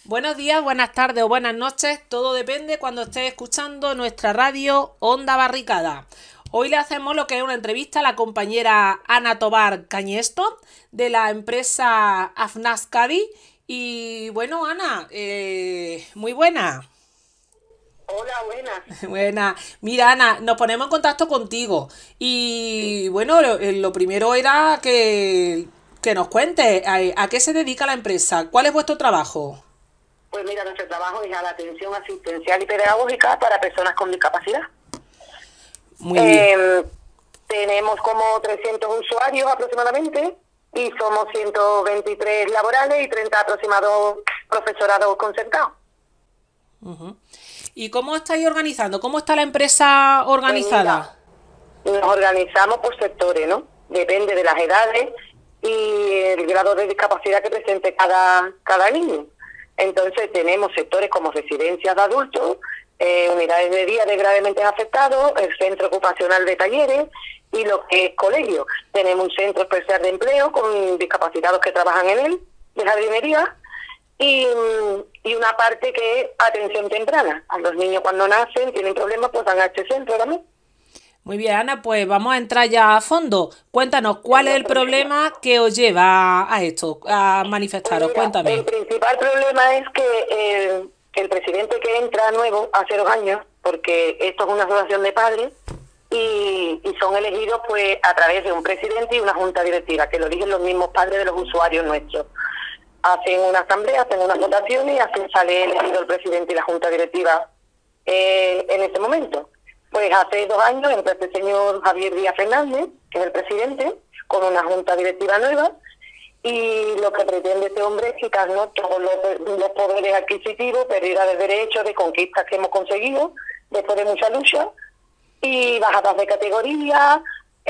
Buenos días, buenas tardes o buenas noches, todo depende cuando estés escuchando nuestra radio Onda Barricada. Hoy le hacemos lo que es una entrevista a la compañera Ana Tobar Cañesto de la empresa AFNAS Cádiz. Y bueno, Ana, muy buena. Hola, buenas. Buena. Mira, Ana, nos ponemos en contacto contigo. Y bueno, lo primero era que nos cuentes a qué se dedica la empresa, cuál es vuestro trabajo. Pues mira, nuestro trabajo es a la atención asistencial y pedagógica para personas con discapacidad. Muy bien. Tenemos como 300 usuarios aproximadamente y somos 123 laborales y 30 aproximados profesorados concertados. Ujú. ¿Y cómo estáis organizando? ¿Cómo está la empresa Pues organizada? mira, nos organizamos por sectores, ¿no? Depende de las edades y el grado de discapacidad que presente cada niño. Entonces tenemos sectores como residencias de adultos, unidades de día de gravemente afectados, el centro ocupacional de talleres y lo que es colegio. Tenemos un centro especial de empleo con discapacitados que trabajan en él, de jardinería, y una parte que es atención temprana. A los niños cuando nacen, tienen problemas, pues van a este centro también. Muy bien, Ana, pues vamos a entrar ya a fondo. Cuéntanos, ¿cuál es el problema que os lleva a esto, a Pues manifestaros? mira, el Cuéntame. principal problema es que el presidente que entra nuevo hace 2 años, porque esto es una asociación de padres, y son elegidos pues a través de un presidente y una junta directiva, que lo eligen los mismos padres de los usuarios nuestros. Hacen una asamblea, hacen unas votaciones y hacen sale elegido el presidente y la junta directiva en ese momento. Pues hace 2 años entra este señor Javier Díaz Fernández, que es el presidente, con una junta directiva nueva, y lo que pretende este hombre es quitarnos todos los poderes adquisitivos, pérdida de derechos, de conquistas que hemos conseguido después de mucha lucha, y bajadas de categoría,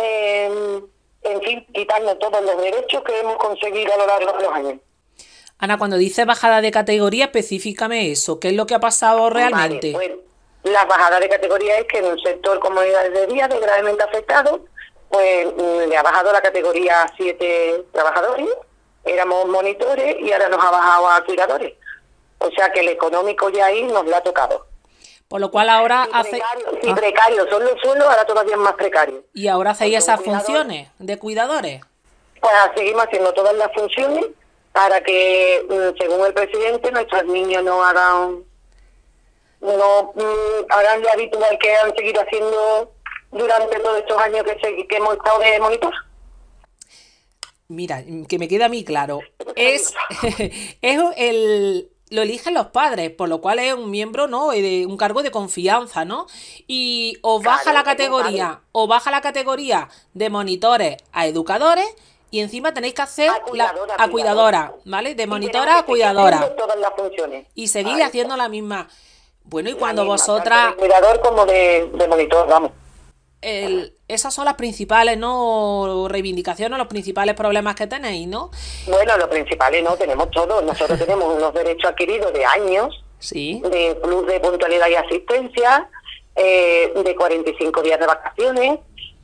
en fin, quitarnos todos los derechos que hemos conseguido a lo largo de los años. Ana, cuando dices bajada de categoría, específicame eso. ¿Qué es lo que ha pasado Vale, realmente? pues la bajada de categoría es que en un sector comunidades de día de gravemente afectado, pues le ha bajado la categoría a 7 trabajadores, éramos monitores y ahora nos ha bajado a cuidadores. O sea que el económico ya ahí nos lo ha tocado. Por lo cual ahora Si hace... precarios son los sueldos, ahora todavía es más precario. Y ahora hacéis Porque un esas cuidador, funciones de cuidadores. pues seguimos haciendo todas las funciones para que, según el presidente, nuestros niños no hagan lo habitual que han seguido haciendo durante todos estos años que hemos estado de monitor. Mira, que me queda a mí claro. Es, lo eligen los padres, por lo cual es un miembro, ¿no? De un cargo de confianza, ¿no? Y Claro, es un padre. os baja la categoría de monitores a educadores y encima tenéis que hacer a cuidadora, ¿vale? De Y tenemos monitora a que seguir haciendo cuidadora todas las funciones. y seguir ¿Vale? haciendo la misma. Bueno, y La cuando misma, tanto vosotras de cuidador como de monitor, vamos. esas son las principales, ¿no? Reivindicaciones, los principales problemas que tenéis, ¿no? Bueno, lo principal es no, tenemos todo. Nosotros tenemos unos derechos adquiridos de años, Sí. de plus de puntualidad y asistencia, de 45 días de vacaciones,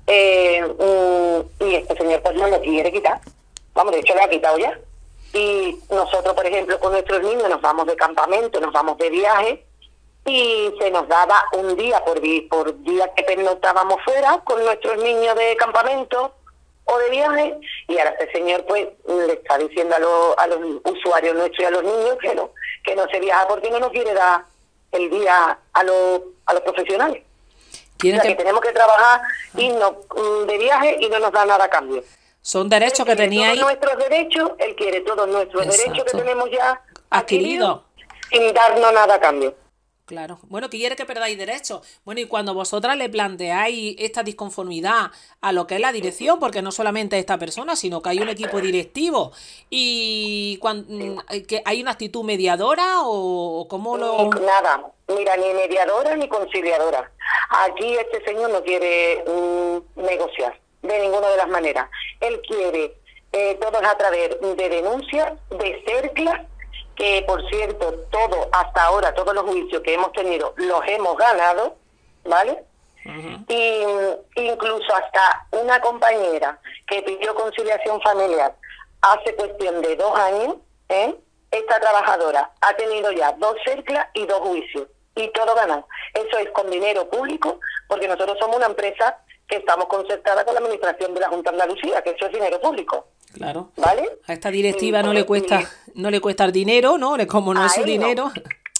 y este señor pues no lo quiere quitar. Vamos, de hecho lo ha quitado ya. Y nosotros, por ejemplo, con nuestros niños nos vamos de campamento, nos vamos de viaje, y se nos daba un día por día que pernoctábamos fuera con nuestros niños de campamento o de viaje, y ahora este señor pues le está diciendo a los usuarios nuestros y a los niños que no se viaja porque no nos quiere dar el día a los profesionales. O Quieren sea que que tenemos que trabajar, irnos de viaje y no nos da nada a cambio. son Él derechos que quiere todos teníais nuestros derechos, él quiere todos nuestros derechos que exacto tenemos ya adquiridos. adquiridos sin darnos nada a cambio. Claro. Bueno, quiere que perdáis derechos. Bueno, y cuando vosotras le planteáis esta disconformidad a lo que es la dirección, porque no solamente esta persona, sino que hay un equipo directivo, y que hay una actitud mediadora o cómo lo... Nada, mira, ni mediadora ni conciliadora. Aquí este señor no quiere negociar de ninguna de las maneras. Él quiere todo a través de denuncias, de cerclas, que por cierto, todo hasta ahora, todos los juicios que hemos tenido los hemos ganado, ¿vale? Ujú. Y incluso hasta una compañera que pidió conciliación familiar hace cuestión de 2 años, está trabajadora ha tenido ya 2 cerclas y 2 juicios, y todo ganado. Eso es con dinero público, porque nosotros somos una empresa que estamos concertada con la administración de la Junta de Andalucía, que eso es dinero público. Claro. ¿Vale? A esta directiva no le cuesta el dinero, ¿no? Como no es su dinero.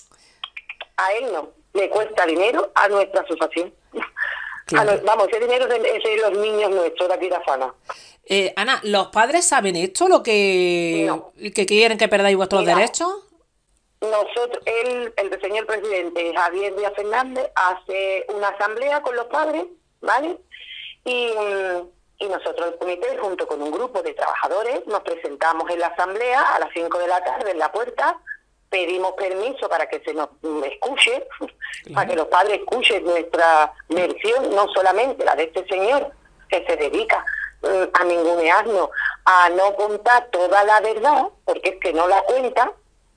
A él no, le cuesta dinero a nuestra asociación. Claro. Vamos, ese dinero es de los niños nuestros de aquí de Afana. Ana, ¿los padres saben esto, lo que quieren que perdáis vuestros derechos? Nosotros, el señor presidente Javier Díaz Fernández hace una asamblea con los padres, ¿vale? Y nosotros, el comité, junto con un grupo de trabajadores, nos presentamos en la asamblea a las 5 de la tarde en la puerta, pedimos permiso para que se nos escuche, para que los padres escuchen nuestra versión, no solamente la de este señor, que se dedica a ningunearnos, a no contar toda la verdad, porque es que no la cuenta,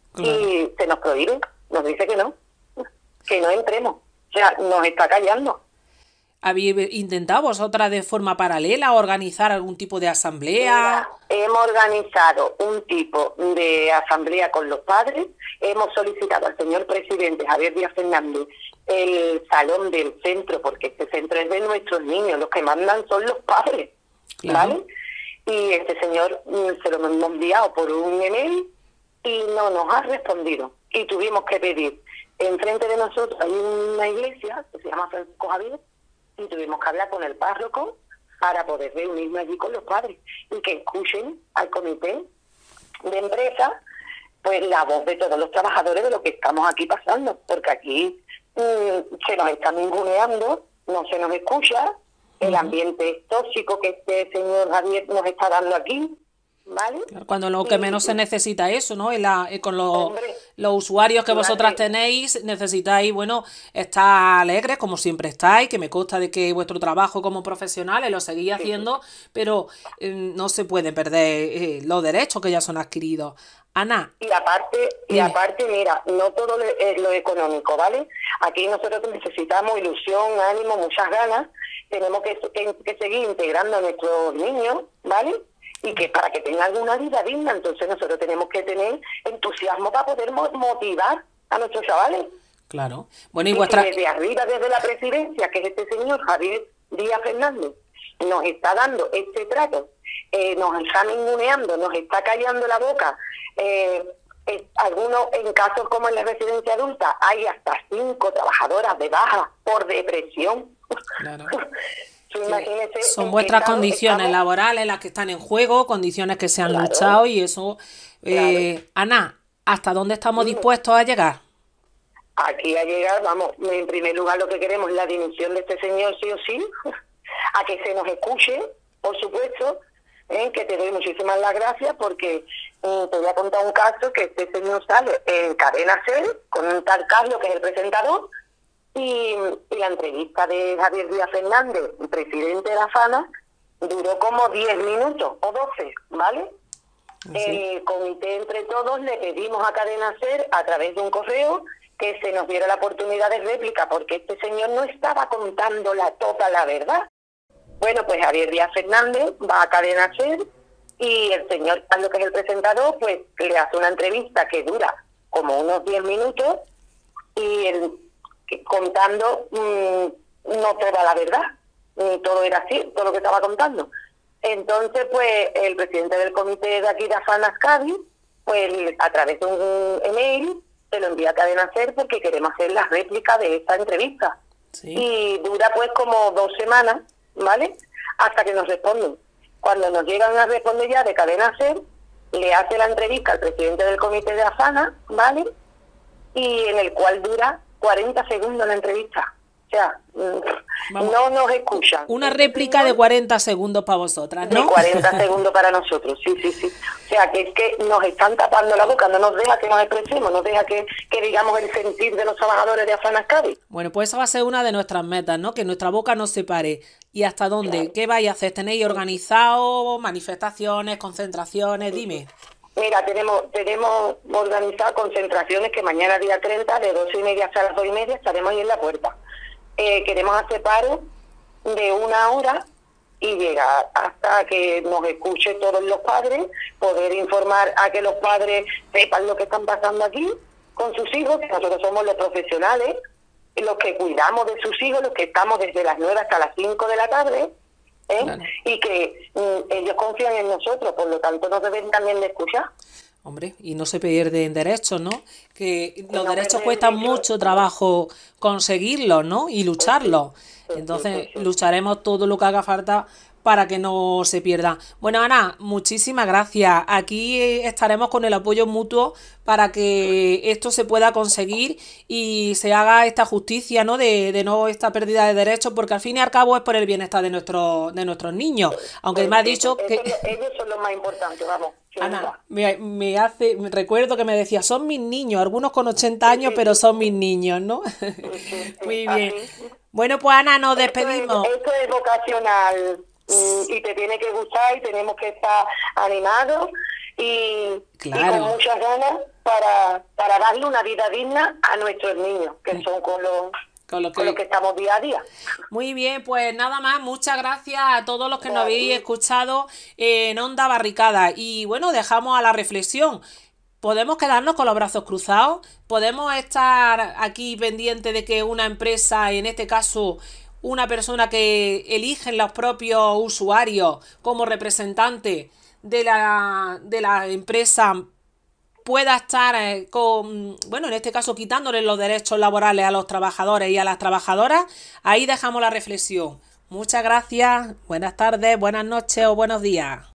y se nos prohíbe, nos dice que no entremos, o sea, nos está callando. ¿Habéis intentado vosotras de forma paralela organizar algún tipo de asamblea? Mira, hemos organizado un tipo de asamblea con los padres, hemos solicitado al señor presidente Javier Díaz Fernández el salón del centro, porque este centro es de nuestros niños, los que mandan son los padres, ¿vale? Y este señor se lo hemos enviado por un email y no nos ha respondido. Y tuvimos que pedir, enfrente de nosotros hay una iglesia que se llama Francisco Javier, y tuvimos que hablar con el párroco para poder reunirnos allí con los padres y que escuchen al comité de empresa pues la voz de todos los trabajadores de lo que estamos aquí pasando, porque aquí se nos está ninguneando, no se nos escucha, el ambiente tóxico que este señor Javier nos está dando aquí, ¿vale? Claro, cuando lo que menos se necesita eso, ¿no? Con los usuarios que vosotras tenéis, necesitáis, bueno, estar alegres, como siempre estáis, que me consta de que vuestro trabajo como profesionales lo seguís haciendo, pero no se pueden perder los derechos que ya son adquiridos. Ana. Y aparte, mira, no todo es lo económico, ¿vale? Aquí nosotros necesitamos ilusión, ánimo, muchas ganas, tenemos que seguir integrando a nuestros niños, ¿vale? Y que para que tengan una vida digna, entonces nosotros tenemos que tener entusiasmo para poder motivar a nuestros chavales. Claro. Bueno, y que desde arriba, desde la presidencia, que es este señor Javier Díaz Fernández, nos está dando este trato, nos está ninguneando, nos está callando la boca. Algunos, en casos como en la residencia adulta, hay hasta 5 trabajadoras de baja por depresión. Claro. Son vuestras condiciones laborales las que están en juego, condiciones que se han luchado y eso. Ana, ¿hasta dónde estamos dispuestos a llegar? Aquí a llegar, vamos, en primer lugar lo que queremos es la dimisión de este señor sí o sí, a que se nos escuche, por supuesto, que te doy muchísimas las gracias porque te voy a contar un caso que este señor sale en Cadena SER con un tal Carlos que es el presentador. Y la entrevista de Javier Díaz Fernández, presidente de la FANA, duró como 10 minutos o 12, ¿vale? Sí. El comité entre todos le pedimos a Cadena SER a través de un correo que se nos diera la oportunidad de réplica porque este señor no estaba contando toda la verdad. Bueno, pues Javier Díaz Fernández va a Cadena SER y el señor Carlos, que es el presentador, pues le hace una entrevista que dura como unos 10 minutos y contando no toda la verdad, todo era así, todo lo que estaba contando. Entonces, pues, el presidente del comité de aquí de Afanas Cádiz, pues, a través de un email, se lo envía a Cadena SER porque queremos hacer la réplica de esta entrevista. Sí. Y dura, pues, como 2 semanas, ¿vale? Hasta que nos responden. Cuando nos llegan a responder ya de Cadena SER, le hace la entrevista al presidente del comité de Afanas, ¿vale? Y en el cual dura 40 segundos la entrevista. O sea, no nos escuchan. Una réplica de 40 segundos para vosotras, ¿no? De 40 segundos para nosotros, sí. O sea, que es que nos están tapando la boca, no nos deja que nos expresemos, no deja que digamos el sentir de los trabajadores de Afanas Cádiz. Bueno, pues esa va a ser una de nuestras metas, ¿no? Que nuestra boca no se pare. ¿Y hasta dónde? Claro. ¿Qué vais a hacer? ¿Tenéis organizado manifestaciones, concentraciones? Dime. Mira, tenemos organizado concentraciones que mañana día 30 de 12:30 hasta las 2:30 estaremos ahí en la puerta. Queremos hacer paro de 1 hora y llegar hasta que nos escuche todos los padres, poder informar a que los padres sepan lo que están pasando aquí con sus hijos, que nosotros somos los profesionales, los que cuidamos de sus hijos, los que estamos desde las 9 hasta las 5 de la tarde, Claro. y que ellos confían en nosotros, por lo tanto nos deben también de escuchar. Hombre, y no se pierden derechos, ¿no? Que los No derechos pierden cuestan derechos. mucho trabajo conseguirlos, ¿no? Y lucharlos. Sí, Entonces, sí, sí. lucharemos todo lo que haga falta para que no se pierda. Bueno, Ana, muchísimas gracias. Aquí estaremos con el apoyo mutuo para que esto se pueda conseguir y se haga esta justicia, ¿no? De no esta pérdida de derechos, porque al fin y al cabo es por el bienestar de nuestros niños. Aunque me has dicho que... Ellos son los más importantes, vamos. sin Ana, duda. me recuerdo que me decía, son mis niños, algunos con 80 años, pero son mis niños, ¿no? Sí, Muy bien. así. Bueno, pues Ana, nos Esto despedimos. esto es vocacional, y te tiene que gustar y tenemos que estar animados y Claro. con muchas ganas para darle una vida digna a nuestros niños, que son con los que estamos día a día. Muy bien, pues nada más, muchas gracias a todos los que nos habéis escuchado en Onda Barricada. Y bueno, dejamos a la reflexión. ¿Podemos quedarnos con los brazos cruzados? ¿Podemos estar aquí pendientes de que una empresa, en este caso una persona que eligen los propios usuarios como representante de la empresa, pueda estar bueno, en este caso quitándole los derechos laborales a los trabajadores y a las trabajadoras? Ahí dejamos la reflexión. Muchas gracias, buenas tardes, buenas noches o buenos días.